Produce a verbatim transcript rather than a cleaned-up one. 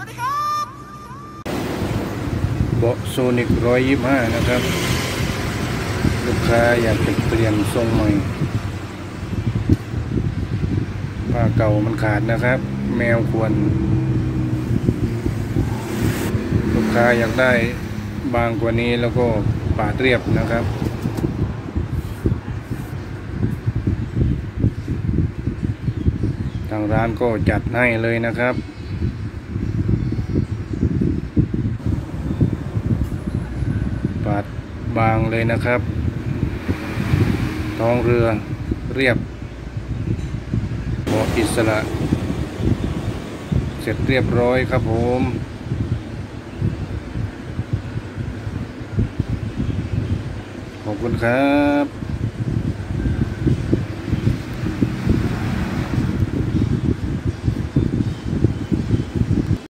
เบาะโซนิกร้อยยี่สิบห้านะครับลูกค้าอยากจะเปลี่ยนทรงใหม่ผ้าเก่ามันขาดนะครับแมวควรลูกค้าอยากได้บางกว่านี้แล้วก็ปาดเรียบนะครับทางร้านก็จัดให้เลยนะครับปาดบางเลยนะครับท้องเรือเรียบเบาะอิสระเสร็จเรียบร้อยครับผมขอบคุณครับ